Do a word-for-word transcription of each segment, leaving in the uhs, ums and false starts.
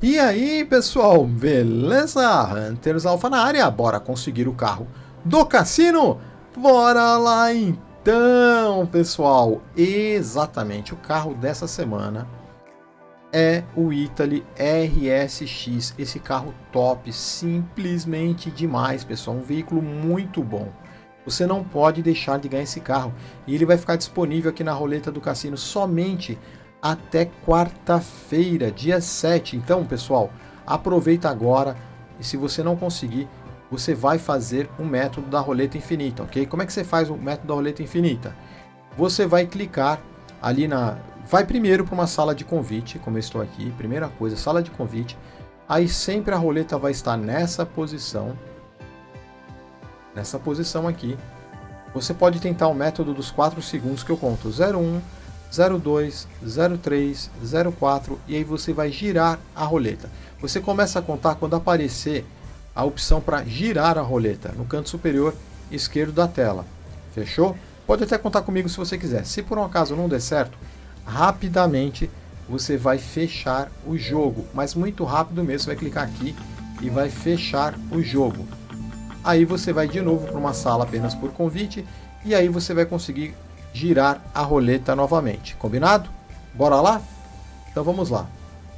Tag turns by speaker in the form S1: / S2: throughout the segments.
S1: E aí, pessoal, beleza? Hunters Alpha na área, bora conseguir o carro do cassino? Bora lá então, pessoal. Exatamente, o carro dessa semana é o Italy R S X, esse carro top, simplesmente demais, pessoal, um veículo muito bom. Você não pode deixar de ganhar esse carro e ele vai ficar disponível aqui na roleta do cassino somente até quarta-feira, dia sete. Então, pessoal, aproveita agora e se você não conseguir, você vai fazer o método da roleta infinita, ok? Como é que você faz o método da roleta infinita? Você vai clicar ali na... Vai primeiro para uma sala de convite, como eu estou aqui, primeira coisa, sala de convite. Aí sempre a roleta vai estar nessa posição, nessa posição aqui. Você pode tentar o método dos quatro segundos que eu conto, zero um, zero dois, zero três, zero quatro, e aí você vai girar a roleta. Você começa a contar quando aparecer a opção para girar a roleta no canto superior esquerdo da tela. Fechou? Pode até contar comigo se você quiser. Se por um acaso não der certo, rapidamente você vai fechar o jogo, mas muito rápido mesmo. Você vai clicar aqui e vai fechar o jogo. Aí você vai de novo para uma sala apenas por convite e aí você vai conseguir girar a roleta novamente. Combinado? Bora lá? Então vamos lá.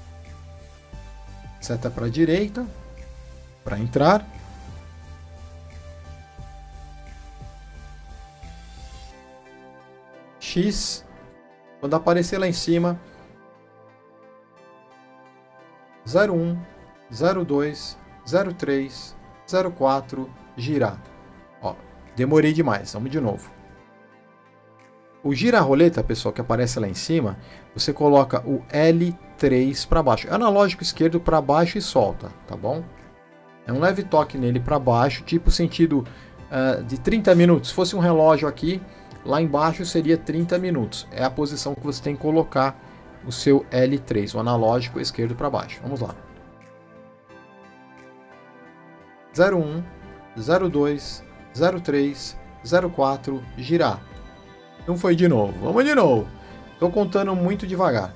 S1: Seta para a direita para entrar. X. Quando aparecer lá em cima, zero um, zero dois, zero três, zero quatro, girar. Ó, demorei demais, vamos de novo. O gira-roleta, pessoal, que aparece lá em cima, você coloca o L três para baixo. Analógico esquerdo para baixo e solta, tá bom? É um leve toque nele para baixo, tipo sentido uh, de trinta minutos. Se fosse um relógio aqui, lá embaixo seria trinta minutos. É a posição que você tem que colocar o seu L três, o analógico esquerdo para baixo. Vamos lá. zero um, zero dois, zero três, zero quatro, girar. Não foi de novo. Vamos de novo. Estou contando muito devagar.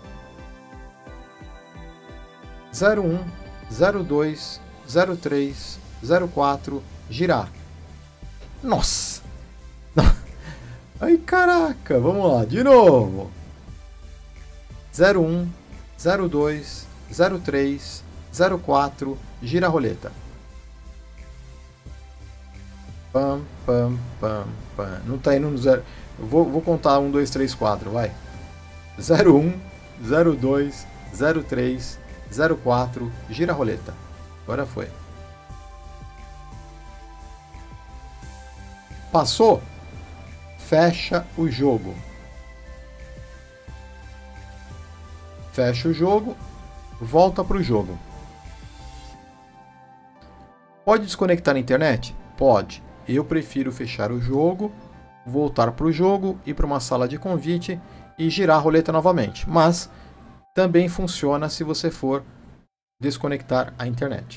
S1: zero um, zero dois, zero três, zero quatro, girar. Nossa! Ai, caraca! Vamos lá, de novo. zero um, zero dois, zero três, zero quatro, gira a roleta. Pam, pam, pam, pam. Não tá indo no zero. Eu vou, vou contar um, dois, três, quatro, vai. zero um, zero dois, zero três, zero quatro, gira a roleta. Agora foi. Passou? Fecha o jogo. Fecha o jogo, volta para o jogo. Pode desconectar a internet? Pode. Eu prefiro fechar o jogo, voltar para o jogo, ir para uma sala de convite e girar a roleta novamente. Mas também funciona se você for desconectar a internet.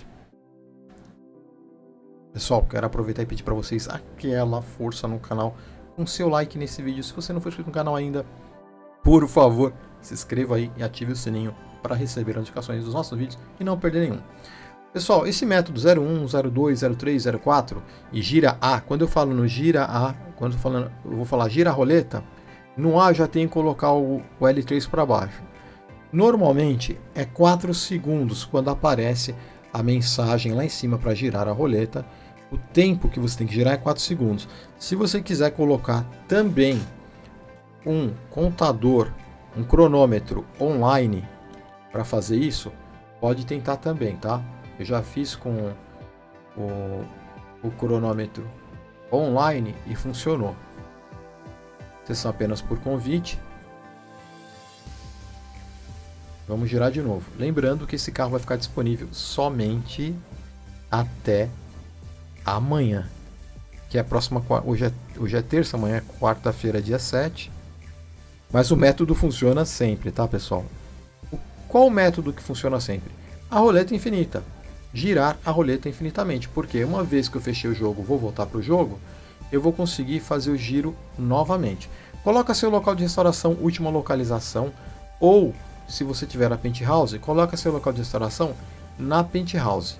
S1: Pessoal, quero aproveitar e pedir para vocês aquela força no canal com seu like nesse vídeo. Se você não for inscrito no canal ainda, por favor, se inscreva aí e ative o sininho para receber notificações dos nossos vídeos e não perder nenhum. Pessoal, esse método zero um, zero dois, zero três, zero quatro e gira A, quando eu falo no gira A, quando eu, falando, eu vou falar gira a roleta, no A eu já tenho que colocar o, o L três para baixo. Normalmente é quatro segundos quando aparece a mensagem lá em cima para girar a roleta. O tempo que você tem que girar é quatro segundos. Se você quiser colocar também um contador, um cronômetro online para fazer isso, pode tentar também, tá? Eu já fiz com o, o cronômetro online e funcionou. Sessão apenas por convite. Vamos girar de novo. Lembrando que esse carro vai ficar disponível somente até amanhã, que é a próxima, hoje é, hoje é terça, amanhã é quarta-feira, dia sete, mas o método funciona sempre, tá, pessoal? O, qual o método que funciona sempre? A roleta infinita, girar a roleta infinitamente, porque uma vez que eu fechei o jogo, vou voltar para o jogo, eu vou conseguir fazer o giro novamente. Coloca seu local de restauração, última localização, ou se você tiver a Penthouse, coloca seu local de restauração na Penthouse.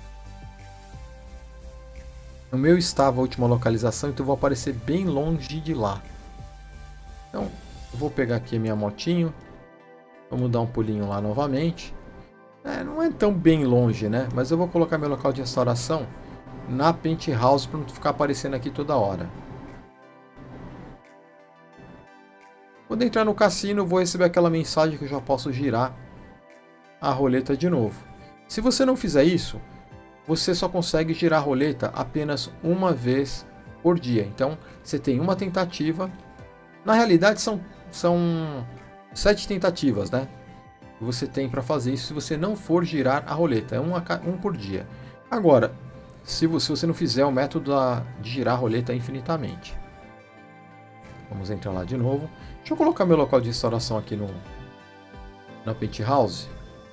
S1: No meu estava a última localização, então eu vou aparecer bem longe de lá. Então, eu vou pegar aqui a minha motinho. Vamos dar um pulinho lá novamente. É, não é tão bem longe, né? Mas eu vou colocar meu local de restauração na Penthouse para não ficar aparecendo aqui toda hora. Quando entrar no cassino, eu vou receber aquela mensagem que eu já posso girar a roleta de novo. Se você não fizer isso, você só consegue girar a roleta apenas uma vez por dia. Então, você tem uma tentativa. Na realidade, são, são sete tentativas, né? Que você tem para fazer isso se você não for girar a roleta. É um, um por dia. Agora, se você, se você não fizer o método da, de girar a roleta infinitamente. Vamos entrar lá de novo. Deixa eu colocar meu local de restauração aqui no, na Penthouse.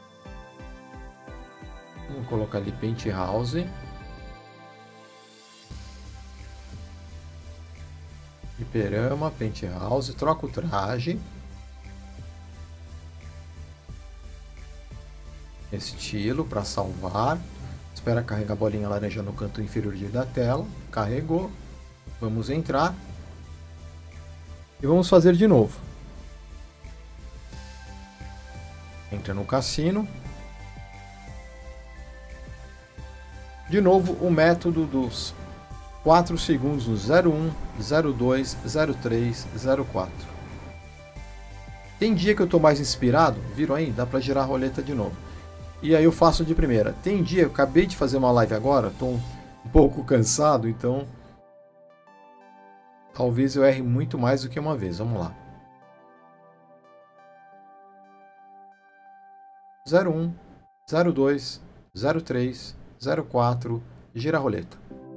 S1: Vamos colocar ali Penthouse. Fliperama, Penthouse. Troca o traje. Estilo para salvar. Espera carregar a bolinha laranja no canto inferior da tela. Carregou. Vamos entrar. E vamos fazer de novo. Entra no cassino. De novo o método dos quatro segundos no zero um, zero dois, zero três, zero quatro. Tem dia que eu estou mais inspirado, viram aí? Dá para girar a roleta de novo. E aí eu faço de primeira. Tem dia, eu acabei de fazer uma live agora, estou um pouco cansado, então talvez eu erre muito mais do que uma vez. Vamos lá. zero um, zero dois, zero três, zero quatro, gira a roleta.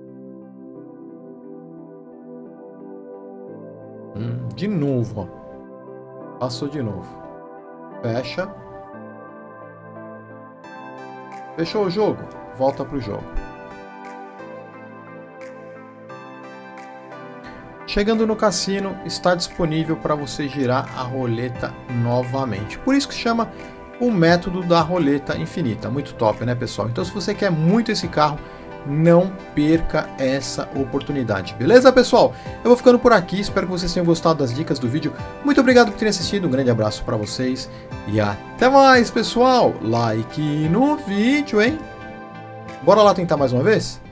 S1: Hum, de novo, ó. Passou de novo. Fecha. Fechou o jogo? Volta para o jogo. Chegando no cassino, está disponível para você girar a roleta novamente. Por isso que chama o método da roleta infinita. Muito top, né, pessoal? Então, se você quer muito esse carro, não perca essa oportunidade. Beleza, pessoal? Eu vou ficando por aqui. Espero que vocês tenham gostado das dicas do vídeo. Muito obrigado por terem assistido. Um grande abraço para vocês. E até mais, pessoal. Like no vídeo, hein? Bora lá tentar mais uma vez?